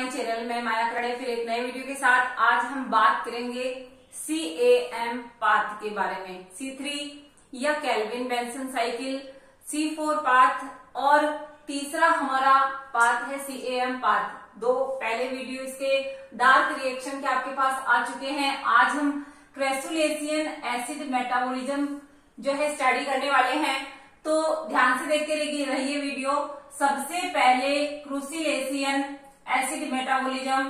My channel में माया खड़े फिर एक नए वीडियो के साथ। आज हम बात करेंगे CAM पाथ के बारे में। C3 या kelvin Benson cycle, C4 path और तीसरा हमारा पाथ है CAM पाथ। दो पहले वीडियो इसके डार्क रिएक्शन के आपके पास आ चुके हैं। आज हम क्रेसुलेशियन एसिड मेटाबॉलिज्म जो है स्टडी करने वाले हैं, तो ध्यान से देखते रहिए वीडियो। सबसे पहले क्रूसिलेशियन एसिड मेटाबॉलिज्म,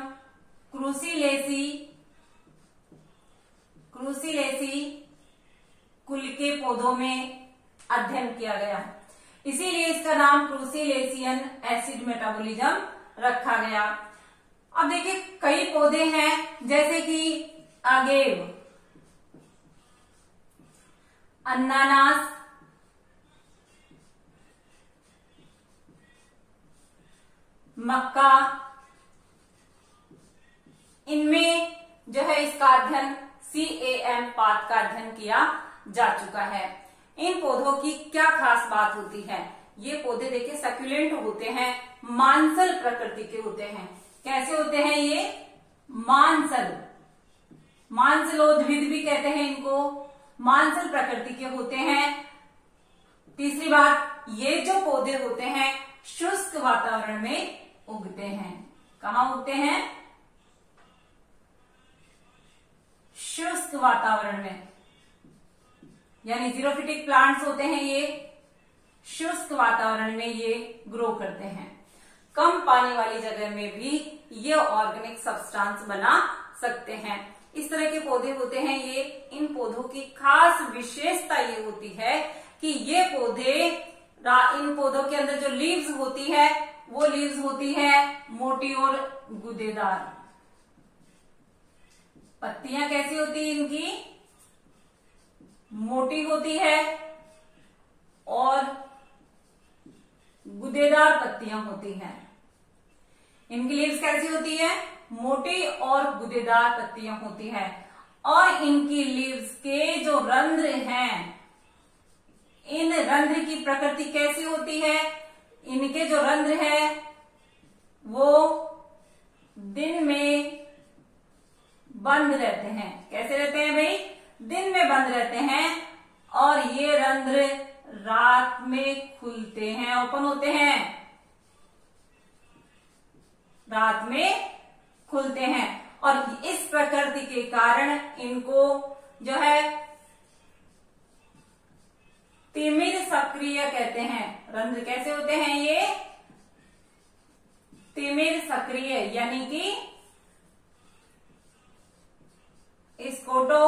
क्रूसिलेसी कुल के पौधों में अध्ययन किया गया, इसीलिए इसका नाम क्रूसिलेशियन एसिड मेटाबॉलिज्म रखा गया। अब देखिए कई पौधे हैं जैसे कि अगेव, अनानास, मक्का, इनमें जो है इसका अध्ययन CAM पाथ का अध्ययन किया जा चुका है। इन पौधों की क्या खास बात होती है? ये पौधे देखिए सक्यूलेंट होते हैं, मांसल प्रकृति के होते हैं। कैसे होते हैं ये? मांसलोद्भिद भी कहते हैं इनको, मांसल प्रकृति के होते हैं। तीसरी बात, ये जो पौधे होते हैं शुष्क वातावरण में उगते हैं। कहाँ उगते हैं? शुष्क वातावरण में, यानी जीरोफिटिक प्लांट्स होते हैं ये, शुष्क वातावरण में ये ग्रो करते हैं। कम पानी वाली जगह में भी ये ऑर्गेनिक सब्सटेंस बना सकते हैं। इस तरह के पौधे होते हैं ये। इन पौधों की खास विशेषता ये होती है कि ये पौधे, इन पौधों के अंदर जो लीव्स होती है वो लीव्स होती है मोटी और गुदेदार। पत्तियां कैसी होती है इनकी? मोटी होती है और गुदेदार पत्तियां होती हैं। इनकी लीव्स कैसी होती है? मोटी और गुदेदार पत्तियां होती हैं। और इनकी लीव्स के जो रंध्र हैं, इन रंध्र की प्रकृति कैसी होती है? इनके जो रंध्र है वो दिन में बंद रहते हैं। कैसे रहते हैं भाई? दिन में बंद रहते हैं। और ये रंध्र रात में खुलते हैं, ओपन होते हैं, रात में खुलते हैं। और इस प्रकृति के कारण इनको जो है तिमिर सक्रिय कहते हैं। रंध्र कैसे होते हैं ये? तिमिर सक्रिय, यानी कि स्कोटो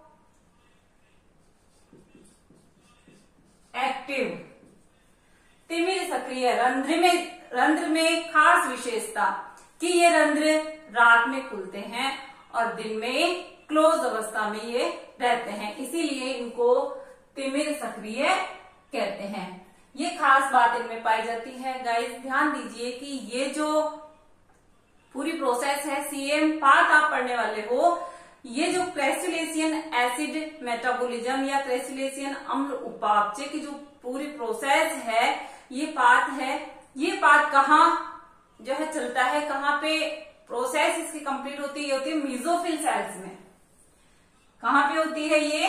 एक्टिव। तिमिर सक्रिय रंध्र में खास विशेषता कि ये रंध्र रात में खुलते हैं और दिन में क्लोज अवस्था में ये रहते हैं, इसीलिए इनको तिमिर सक्रिय कहते हैं। ये खास बात इनमें पाई जाती है। गाइस ध्यान दीजिए कि ये जो पूरी प्रोसेस है CAM पाथ आप पढ़ने वाले हो, ये जो क्रेसुलेशियन एसिड मेटाबॉलिज्म या क्रेसुलेशियन अम्ल उपापचय की जो पूरी प्रोसेस है, ये पाथ है, ये पाथ कहाँ जो है चलता है, कहाँ पे प्रोसेस इसकी कंप्लीट होती है? होती है मीजोफिल सेल्स में। कहाँ पे होती है ये?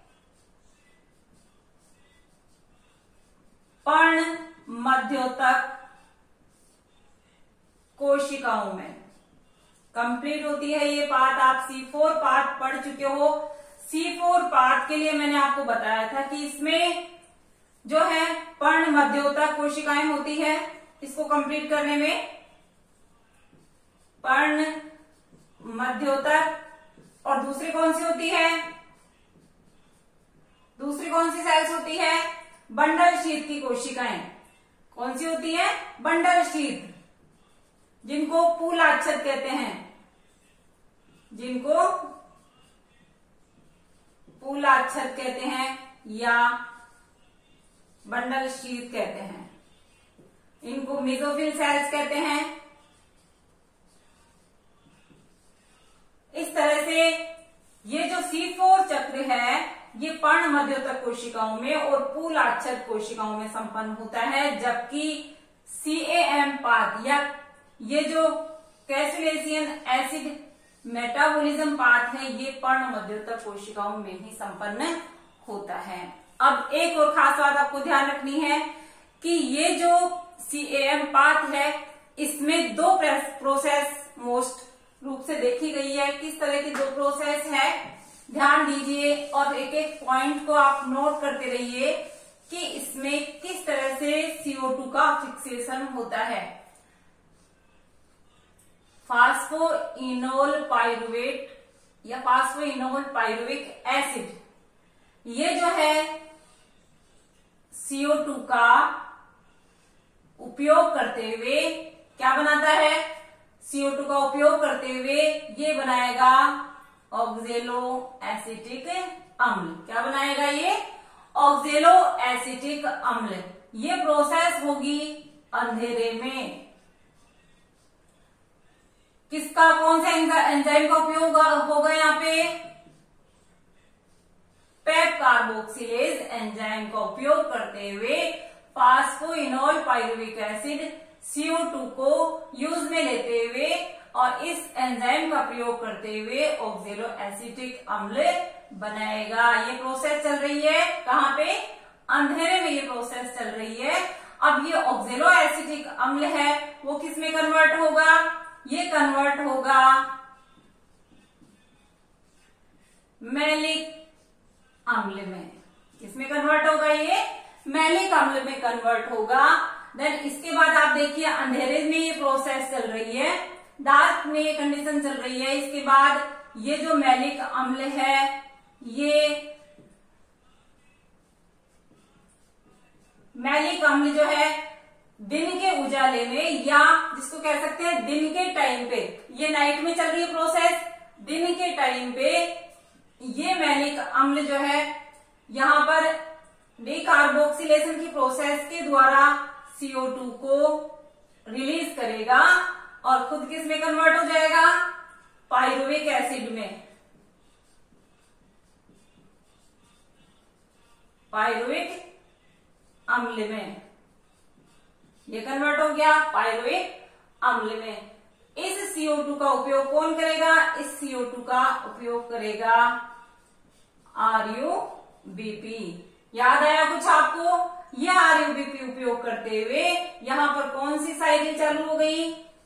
पर्ण मध्योतक कोशिकाओं में कंप्लीट होती है ये पाथ। आप C4 पाथ पढ़ चुके हो। C4 पाथ के लिए मैंने आपको बताया था कि इसमें जो है पर्ण मध्योतक कोशिकाएं होती है। इसको कंप्लीट करने में पर्ण मध्योतक, और दूसरी कौन सी होती है? दूसरी कौन सी सेल्स होती है? बंडल शीथ की कोशिकाएं। कौन सी होती है? बंडल शीथ, जिनको पूलाच्छद कहते हैं, जिनको पूलाच्छद कहते हैं या बंडल शीथ कहते हैं। इनको मेसोफिल सेल्स कहते हैं। इस तरह से ये जो C4 चक्र है ये पर्ण मध्योतक कोशिकाओं में और पूलाच्छद कोशिकाओं में संपन्न होता है, जबकि CAM पाथ या ये जो कैसिलेसियन एसिड मेटाबॉलिज्म पाथ है, ये पर्ण मध्योतक कोशिकाओं में ही संपन्न होता है। अब एक और खास बात आपको ध्यान रखनी है कि ये जो CAM पाथ है, इसमें दो प्रोसेस मोस्ट रूप से देखी गई है। किस तरह की दो प्रोसेस है, ध्यान दीजिए और एक एक पॉइंट को आप नोट करते रहिए कि इसमें किस तरह से CO2 का फिक्सेशन होता है। फास्फोइनोल पाइरुवेट या फास्फोइनोल पाइरुविक एसिड, ये जो है CO2 का उपयोग करते हुए क्या बनाता है, CO2 का उपयोग करते हुए ये बनाएगा ऑक्जेलो एसिटिक अम्ल। क्या बनाएगा ये, ऑक्जेलो एसिटिक अम्ल। ये प्रोसेस होगी अंधेरे में। किसका, कौन सा एंजाइम का उपयोग होगा यहाँ पे, पेप कार्बोक्सिलेज एंजाइम का उपयोग करते हुए फास्फोइनोल पाइरुविक एसिड CO2 को यूज में लेते हुए और इस एंजाइम का प्रयोग करते हुए ऑक्जेलो एसिटिक अम्ल बनाएगा। ये प्रोसेस चल रही है कहाँ पे, अंधेरे में ये प्रोसेस चल रही है। अब ये ऑक्जेलो एसिटिक अम्ल है वो किस में कन्वर्ट होगा, ये कन्वर्ट होगा मैलिक अम्ल में। किसमें कन्वर्ट होगा, ये मैलिक अम्ल में कन्वर्ट होगा। देन इसके बाद आप देखिए अंधेरे में ये प्रोसेस चल रही है, डार्क में ये कंडीशन चल रही है। इसके बाद ये जो मैलिक अम्ल है, ये मैलिक अम्ल जो है दिन के उजाले में या जिसको कह सकते हैं दिन के टाइम पे, ये नाइट में चल रही है प्रोसेस, दिन के टाइम पे ये मैलिक अम्ल जो है यहां पर डीकार्बोक्सिलेशन की प्रोसेस के द्वारा CO2 को रिलीज करेगा और खुद किस में कन्वर्ट हो जाएगा, पाइरुविक एसिड में, पाइरुविक अम्ल में ये कन्वर्ट हो गया पाइरुविक अम्ल में। इस CO2 का उपयोग कौन करेगा, इस CO2 का उपयोग करेगा RUBP। याद आया कुछ आपको, यह RUBP उपयोग करते हुए यहां पर कौन सी साइकिल चालू हो गई,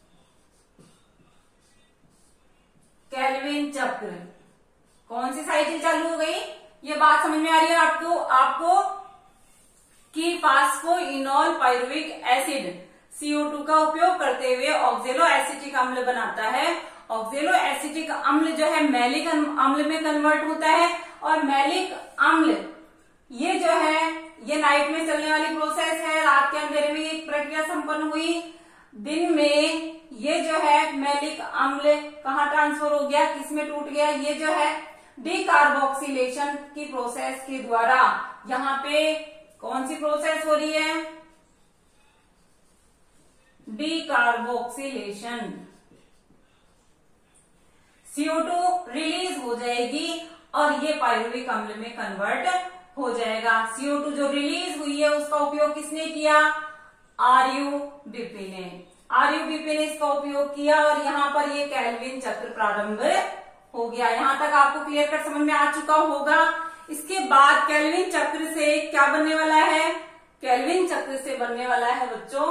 केल्विन चक्र। कौन सी साइकिल चालू हो गई, ये बात समझ में आ रही है आपको कि फास्फोइनोल पाइरुविक एसिड CO2 का उपयोग करते हुए ऑक्जेलो एसिटिक अम्ल बनाता है। ऑक्जेलो एसिटिक अम्ल जो है मैलिक अम्ल में कन्वर्ट होता है और मैलिक अम्ल ये जो है ये नाइट में चलने वाली प्रोसेस है, रात के अंधेरे में एक प्रक्रिया संपन्न हुई। दिन में ये जो है मैलिक अम्ल कहाँ ट्रांसफर हो गया, किसमें टूट गया, ये जो है डीकार्बोक्सिलेशन की प्रोसेस के द्वारा। यहाँ पे कौन सी प्रोसेस हो रही है, डीकार्बोक्सिलेशन। CO2 रिलीज हो जाएगी और ये पाइरुविक अम्ल में कन्वर्ट हो जाएगा। CO2 जो रिलीज हुई है उसका उपयोग किसने किया, RUBP ने। RUBP ने इसका उपयोग किया और यहाँ पर ये केल्विन चक्र प्रारंभ हो गया। यहाँ तक आपको क्लियर कट समझ में आ चुका होगा। इसके बाद केल्विन चक्र से क्या बनने वाला है, केल्विन चक्र से बनने वाला है बच्चों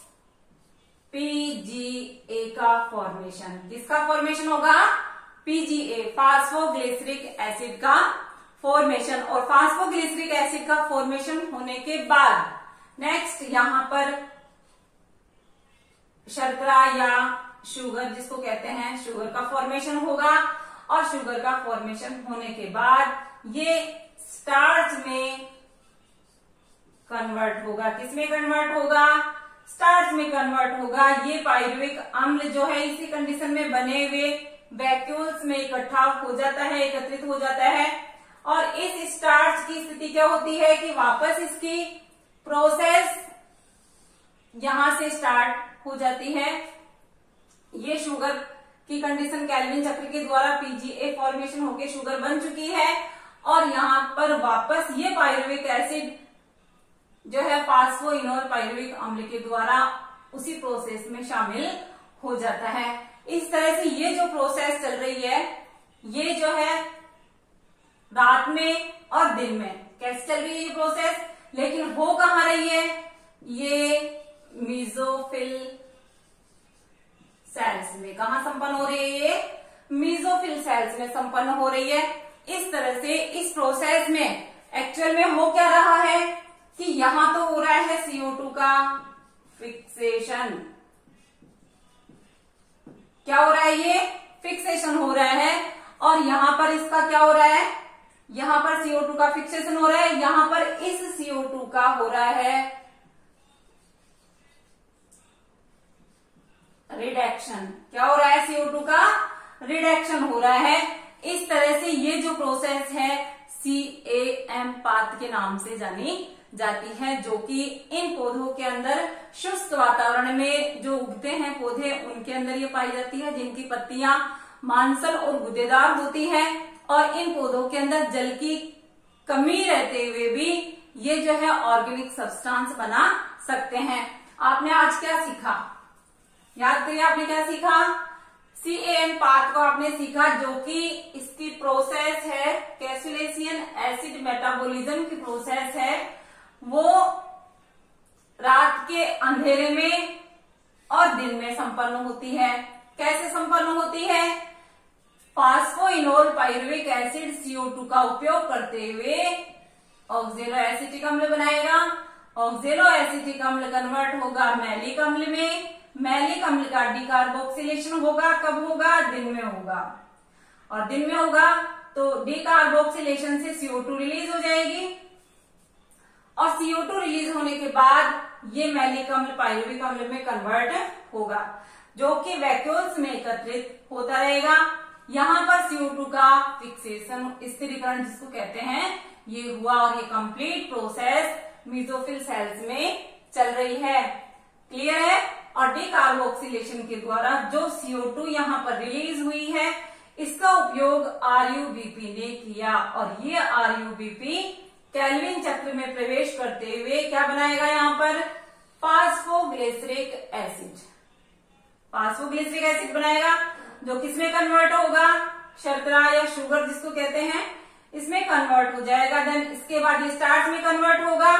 PGA का फॉर्मेशन। किसका फॉर्मेशन होगा, PGA फास्फोग्लिसरिक एसिड का फॉर्मेशन। और फास्फोग्लिसरिक एसिड का फॉर्मेशन होने के बाद नेक्स्ट यहां पर शर्करा या शुगर जिसको कहते हैं, शुगर का फॉर्मेशन होगा और शुगर का फॉर्मेशन होने के बाद ये स्टार्च में कन्वर्ट होगा। किसमें कन्वर्ट होगा, स्टार्च में कन्वर्ट होगा। ये पाइरुविक अम्ल जो है इसी कंडीशन में बने हुए वैक्यूल्स में इकट्ठा हो जाता है, एकत्रित हो जाता है और इस स्टार्च की स्थिति क्या होती है कि वापस इसकी प्रोसेस यहां से स्टार्ट हो जाती है। ये शुगर की कंडीशन केल्विन चक्र के द्वारा PGA फॉर्मेशन होके शुगर बन चुकी है और यहाँ पर वापस ये पाइरुविक एसिड जो है फास्फोइनोल पाइरुविक अम्ल के द्वारा उसी प्रोसेस में शामिल हो जाता है। इस तरह से ये जो प्रोसेस चल रही है, ये जो है रात में और दिन में कैसे चल रही है ये प्रोसेस, लेकिन हो कहाँ रही है, ये मीजोफिल सेल्स में। कहा संपन्न हो रही है ये, मीजोफिल सेल्स में संपन्न हो रही है। इस तरह से इस प्रोसेस में एक्चुअल में हो क्या रहा है कि यहां तो हो रहा है CO2 का फिक्सेशन। क्या हो रहा है, ये फिक्सेशन हो रहा है, और यहां पर इसका क्या हो रहा है, यहां पर CO2 का फिक्सेशन हो रहा है, यहां पर इस CO2 का हो रहा है रिडक्शन। क्या हो रहा है, CO2 का रिडक्शन हो रहा है। इस तरह से ये जो प्रोसेस है CAM पाथ के नाम से जानी जाती है, जो कि इन पौधों के अंदर शुष्क वातावरण में जो उगते हैं पौधे, उनके अंदर ये पाई जाती है, जिनकी पत्तियां मांसल और गुदेदार होती है, और इन पौधों के अंदर जल की कमी रहते हुए भी ये जो है ऑर्गेनिक सब्सटेंस बना सकते हैं। आपने आज क्या सीखा, याद करिए आपने क्या सीखा, CAM पाथ को आपने सीखा, जो कि इसकी प्रोसेस है कैल्सिलेशियन एसिड मेटाबॉलिज्म की प्रोसेस है, वो रात के अंधेरे में और दिन में संपन्न होती है। कैसे संपन्न होती है, फास्फोइनोल पाइरुविक एसिड CO2 का उपयोग करते हुए ऑक्जेलो एसिटिक अम्ल बनाएगा। ऑक्जेलो एसिटिक अम्ल कन्वर्ट होगा मैलिक अम्ल में, मैलिक अम्ल का डीकार्बोक्सिलेशन होगा, कब होगा, दिन में होगा, और दिन में होगा तो डीकार्बोक्सिलेशन से CO2 रिलीज हो जाएगी, और CO2 रिलीज होने के बाद ये मैलिक अम्ल पाइरुविक अम्ल में कन्वर्ट होगा, जो कि वैक्यूल्स में एकत्रित होता रहेगा। यहां पर CO2 का फिक्सेशन, स्थिरीकरण जिसको कहते हैं, ये हुआ, और ये कंप्लीट प्रोसेस मीजोफिल सेल्स में चल रही है। क्लियर है। और डीकार्बोक्सिलेशन के द्वारा जो CO2 यहाँ पर रिलीज हुई है, इसका उपयोग RUBP ने किया, और ये RUBP केल्विन चक्र में प्रवेश करते हुए क्या बनाएगा, यहाँ पर फास्फोग्लिसरिक एसिड, फास्फोग्लिसरिक एसिड बनाएगा, जो किसमें कन्वर्ट होगा, शर्करा या शुगर जिसको कहते हैं, इसमें कन्वर्ट हो जाएगा। देन इसके बाद ये स्टार्च में कन्वर्ट होगा।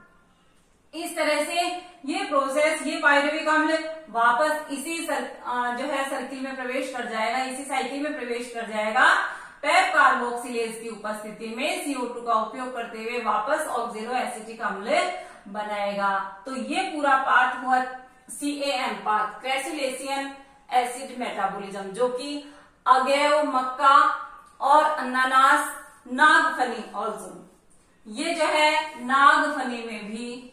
इस तरह से ये प्रोसेस, ये पाइरुविक अम्ल वापस इसी जो है सर्किल में प्रवेश कर जाएगा, इसी साइकिल में प्रवेश कर जाएगा। पेप कार्बोक्सिलेज की उपस्थिति में CO2 का उपयोग करते हुए वापस ऑक्जेलो एसिटिक अम्ल बनाएगा। तो ये पूरा पाथ हुआ CAM path, crassulacean acid metabolism, जो कि अगेव, मक्का और अनानास, नागफनी ऑल्सो, ये जो है नागफनी में भी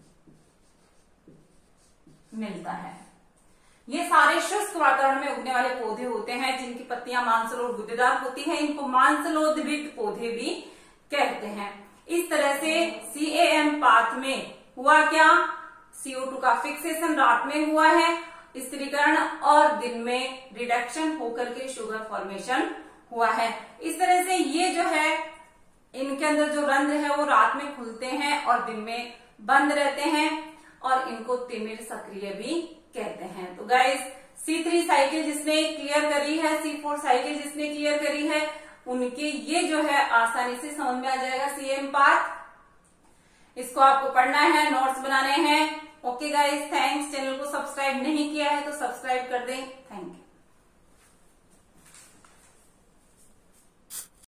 मिलता है। ये सारे शुष्क वातावरण में उगने वाले पौधे होते हैं, जिनकी पत्तियां मांसल और गुदेदार होती हैं। इनको मांसलोद्भिक्त पौधे भी कहते हैं। इस तरह से CAM पाथ में हुआ क्या, CO2 का फिक्सेशन रात में हुआ है, स्थिरीकरण, और दिन में रिडक्शन होकर के शुगर फॉर्मेशन हुआ है। इस तरह से ये जो है, इनके अंदर जो रंध्र है वो रात में खुलते हैं और दिन में बंद रहते हैं, और इनको तिमिर सक्रिय भी कहते हैं। तो गाइस, C3 साइकिल जिसने क्लियर करी है, C4 साइकिल जिसने क्लियर करी है, उनके ये जो है आसानी से समझ में आ जाएगा CAM पाथ। इसको आपको पढ़ना है, नोट्स बनाने हैं। Okay guys, thanks. चैनल को सब्सक्राइब नहीं किया है तो सब्सक्राइब कर दें।